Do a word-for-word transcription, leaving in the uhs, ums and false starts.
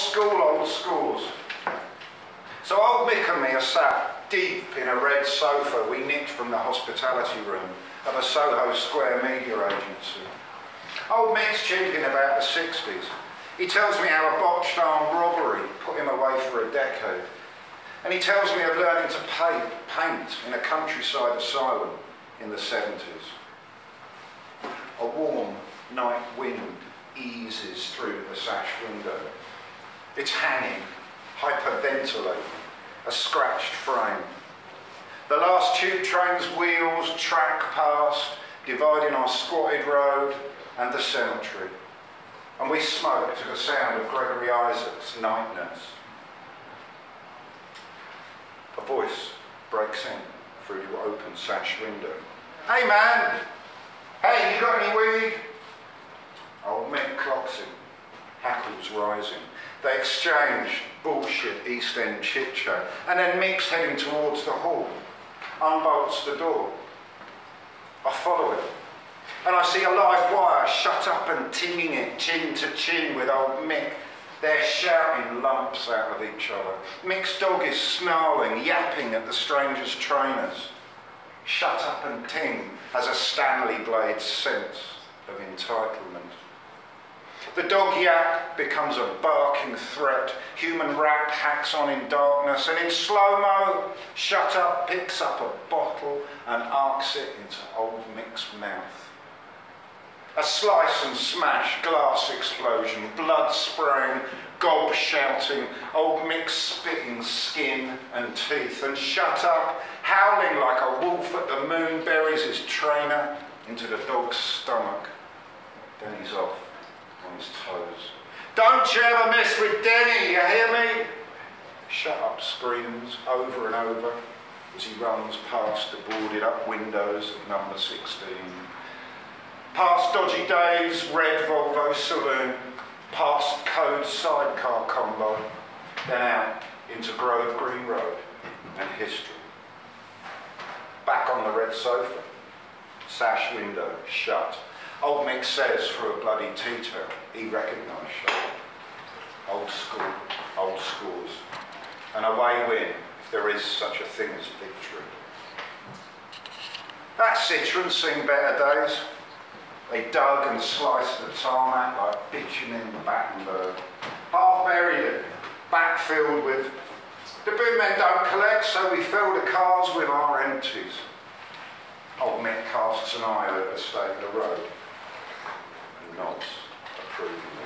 school, old schools. So old Mick and me are sat deep in a red sofa we nicked from the hospitality room of a Soho Square media agency. Old Mick's chimping about the sixties. He tells me how a botched armed robbery put him away for a decade. And he tells me of learning to paint, paint in a countryside asylum in the seventies. A warm night wind eases through the sash window. It's hanging, hyperventilating, a scratched frame. The last tube train's wheels track past, dividing our squatted road and the cemetery. And we smoke to the sound of Gregory Isaac's Night Nurse. A voice breaks in through the open sash window. Hey man! Hey, you got any weed? Old Mick clocks him, hackles rising. They exchange bullshit East End chit-chat, and then Mick's heading towards the hall, unbolts the door. I follow him, and I see a live wire shut up and tinging it chin to chin with old Mick. They're shouting lumps out of each other. Mick's dog is snarling, yapping at the stranger's trainers. Shut up and ting has a Stanley Blade sense of entitlement. The dog yap becomes a barking threat. Human rap hacks on in darkness, and in slow-mo, Shut Up picks up a bottle and arcs it into old Mick's mouth. A slice and smash, glass explosion, blood spraying, gob shouting, old Mick spitting skin and teeth, and Shut Up, howling like a wolf at the moon, buries his trainer into the dog's stomach. Then he's off on his toes. Don't you ever mess with Denny, you hear me? Shut Up screams over and over as he runs past the boarded up windows of number sixteen. Past Dodgy Dave's red Volvo saloon, past Code's sidecar combo, then out into Grove Green Road and history. Back on the red sofa, sash window shut. Old Mick says through a bloody tea towel he recognised Shut Up. Old school, old scores. An away win, if there is such a thing as victory. That Citroen's seen better days. They dug and sliced the tarmac like bitumen Battenberg. Half buried it, backfilled with... The bin men don't collect, so we fill the cars with our empties. Old Mick casts an eye over the state of the road and nods approvingly.